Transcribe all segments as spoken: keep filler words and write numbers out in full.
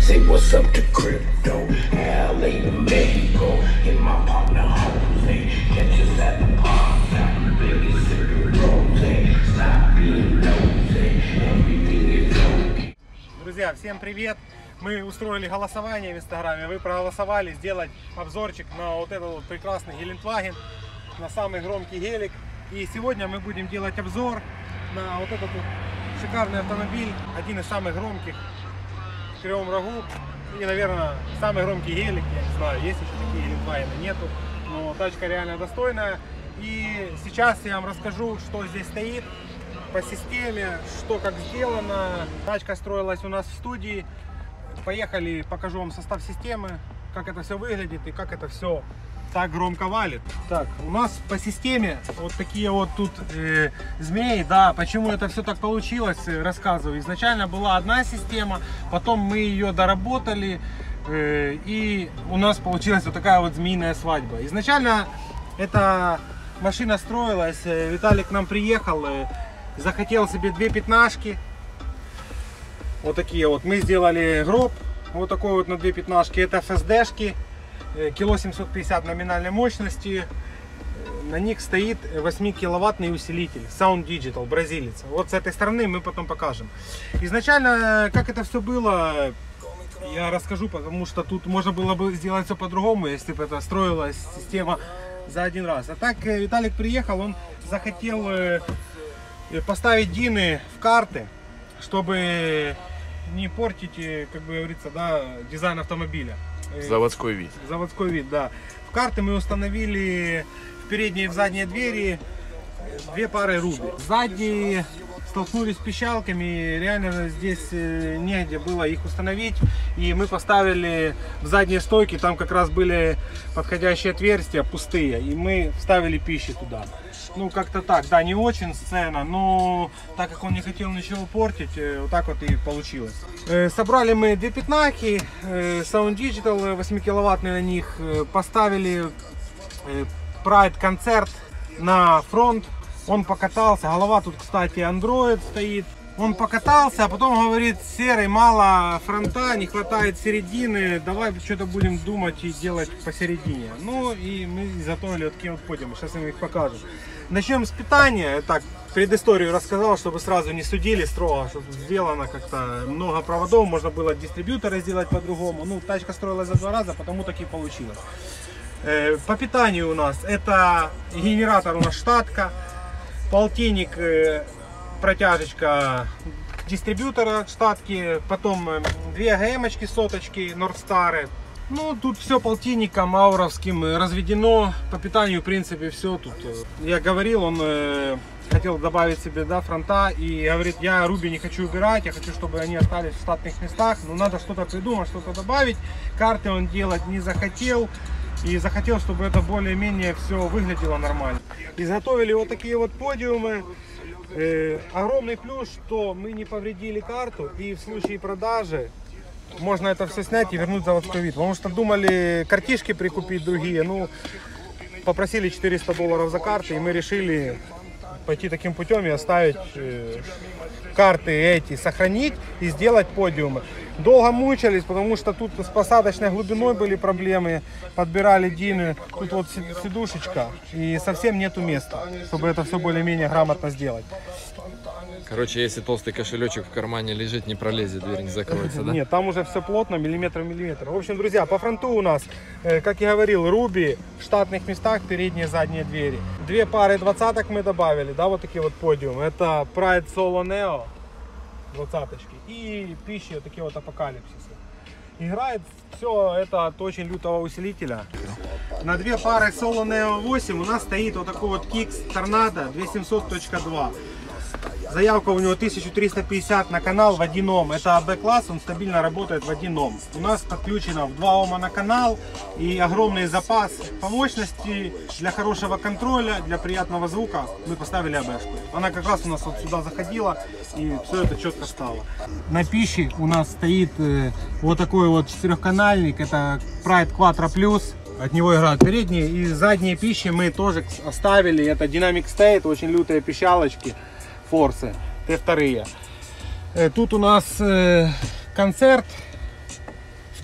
Say what's up to crypto, Al in Mexico, in my partner Jose, catch us at the park, stop begging, sipping rose, stop being nosy, everything is okay. Друзья, всем привет! Мы устроили голосование в Инстаграме, вы проголосовали сделать обзорчик на вот этот вот прекрасный Гелендваген, на самый громкий гелик. И сегодня мы будем делать обзор на вот этот вот шикарный автомобиль, один из самых громких в Кривом Рогу. И, наверное, самый громкий гелик, я не знаю, есть еще такие Гелендвагены, нету. Но тачка реально достойная. И сейчас я вам расскажу, что здесь стоит по системе, что как сделано. Тачка строилась у нас в студии. Поехали, покажу вам состав системы, как это все выглядит и как это все так громко валит. Так, у нас по системе вот такие вот тут э, змеи, да, почему это все так получилось, рассказываю. Изначально была одна система, потом мы ее доработали, э, и у нас получилась вот такая вот змеиная свадьба. Изначально эта машина строилась, Виталик к нам приехал, э, захотел себе две пятнашки. Вот такие вот. Мы сделали гроб, вот такой вот на две пятнашки. Это эф эс ди-шки, кило семьсот пятьдесят номинальной мощности. На них стоит восьмикиловаттный усилитель Sound Digital, бразилец. Вот с этой стороны мы потом покажем. Изначально, как это все было, я расскажу, потому что тут можно было бы сделать все по-другому, если бы это строилась система за один раз. А так Виталик приехал, он захотел поставить дины в карты, чтобы не портить, как бы говорится, да, дизайн автомобиля. Заводской вид. Заводской вид, да. В карты мы установили в передние и в задние двери две пары руби. Задние столкнулись с пищалками, реально здесь негде было их установить. И мы поставили в задние стойки, там как раз были подходящие отверстия, пустые. И мы вставили пищи туда. Ну, как-то так, да, не очень сцена, но так как он не хотел ничего портить, вот так вот и получилось. Собрали мы две пятнахи, Sound Digital восьмикиловаттный на них, поставили Pride Concert на фронт, он покатался, голова тут, кстати, Android стоит. Он покатался, а потом говорит: Серый, мало фронта, не хватает середины, давай что-то будем думать и делать посередине. Ну и мы изготовили вот такие вот подиумы, сейчас я вам их покажу. Начнем с питания. Так, предысторию рассказал, чтобы сразу не судили строго, чтобы сделано как-то много проводов, можно было дистрибьюторы сделать по-другому. Ну, тачка строилась за два раза, потому так и получилось. По питанию у нас это генератор, у нас штатка, полтинник, протяжечка дистрибьютора штатки, потом две ГМ-очки, соточки, Нордстары. Ну, тут все полтинником ауровским разведено. По питанию, в принципе, все тут. Я говорил, он э, хотел добавить себе, да, фронта и говорит: я руби не хочу убирать, я хочу, чтобы они остались в штатных местах. Но надо что-то придумать, что-то добавить. Карты он делать не захотел. И захотел, чтобы это более-менее все выглядело нормально. Изготовили вот такие вот подиумы. Э, огромный плюс, что мы не повредили карту, и в случае продажи можно это все снять и вернуть заводской вид. Потому что думали картишки прикупить другие, ну, попросили четыреста долларов за карты, и мы решили пойти таким путем и оставить э, карты эти, сохранить и сделать подиумы. Долго мучились, потому что тут с посадочной глубиной были проблемы, подбирали дины, тут вот сидушечка и совсем нету места, чтобы это все более-менее грамотно сделать. Короче, если толстый кошелечек в кармане лежит, не пролезет, дверь не закроется, да? Нет, там уже все плотно, миллиметр в миллиметр. В общем, друзья, по фронту у нас, как я говорил, руби в штатных местах, передние и задние двери. Две пары двадцаток мы добавили, да, вот такие вот подиумы. Это Pride Solo Neo. двадцаточки и пищи, вот такие вот апокалипсисы. Играет все это от очень лютого усилителя. На две пары Solo Neo восемь у нас стоит вот такой вот Kicks Tornado две тысячи семьсот точка два. Заявка у него тысяча триста пятьдесят на канал в один ом. Это а бэ класс, он стабильно работает в один ом. У нас подключено в два ома на канал и огромный запас по мощности для хорошего контроля, для приятного звука. Мы поставили а бэ-шку. Она как раз у нас вот сюда заходила и все это четко стало. На пище у нас стоит э, вот такой вот четырехканальник. Это Pride Quattro Plus. От него играют передние и задние пищи мы тоже оставили. Это Dynamic State, очень лютые пищалочки. Форсы, Т два. Тут у нас э, концерт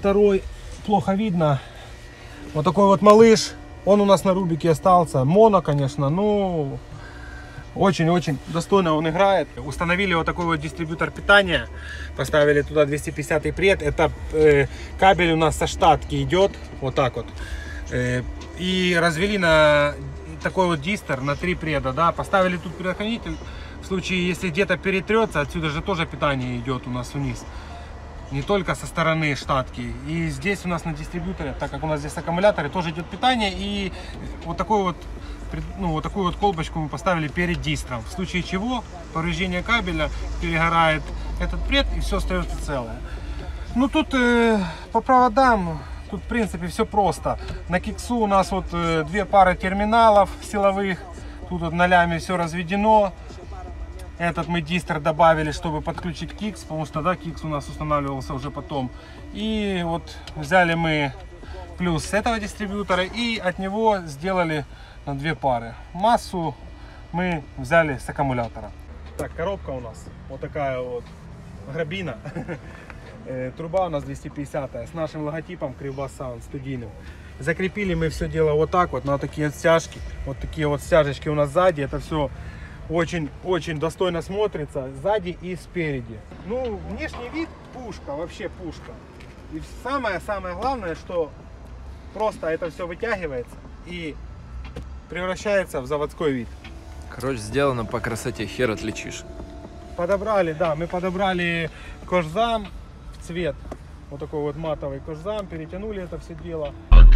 второй плохо видно. Вот такой вот малыш. Он у нас на Рубике остался. Моно, конечно, но очень-очень достойно он играет. Установили вот такой вот дистрибьютор питания. Поставили туда двести пятидесятый пред. Это э, кабель у нас со штатки идет. Вот так вот. Э, и развели на такой вот дистер на три преда. Да. Поставили тут предохранитель. В случае, если где-то перетрется, отсюда же тоже питание идет у нас вниз. Не только со стороны штатки. И здесь у нас на дистрибьюторе, так как у нас здесь аккумуляторы, тоже идет питание. И вот такой вот, ну, вот такую вот колбочку мы поставили перед дистром. В случае чего, повреждение кабеля, перегорает этот пред и все остается целое. Ну тут э, по проводам, тут в принципе все просто. На киксу у нас вот э, две пары терминалов силовых. Тут вот нолями все разведено. Этот мы дистер добавили, чтобы подключить кикс, потому что да, кикс у нас устанавливался уже потом. И вот взяли мы плюс с этого дистрибьютора и от него сделали на две пары. Массу мы взяли с аккумулятора. Так, коробка у нас вот такая вот грабина. Труба у нас двести пятидесятая с нашим логотипом Кривбас Саунд студийным. Закрепили мы все дело вот так вот на такие вот стяжки. Вот такие вот стяжечки у нас сзади. Это все очень-очень достойно смотрится сзади и спереди. Ну, внешний вид пушка, вообще пушка. И самое-самое главное, что просто это все вытягивается и превращается в заводской вид. Короче, сделано по красоте, хер отличишь. Подобрали, да, мы подобрали кожзам, цвет. Вот такой вот матовый кожзам, перетянули это все дело.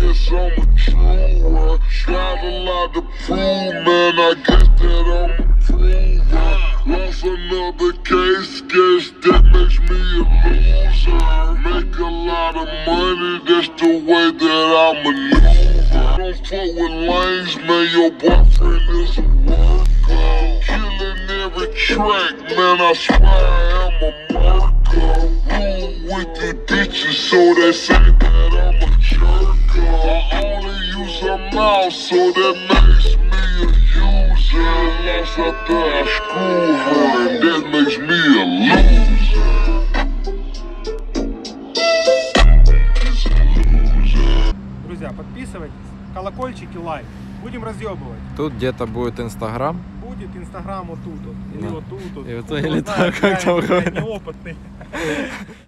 Lost another case, guess that makes me a loser. Make a lot of money, that's the way that I maneuver. Don't fuck with lanes, man, your boyfriend is a worker. Killing every track, man, I swear I am a marker. Rule with you bitches, so they say that I'm a jerker. I only use a mouse, so that makes me a user. Lost out there, I screw her, and that makes me a loser. Друзья, подписывайтесь, колокольчик и лайк. Будем разъебывать. Тут где-то будет Инстаграм. Будет Инстаграм вот тут вот, или Да. вот тут вот. И вот Кто или знает, так, как я там говорят. неопытный.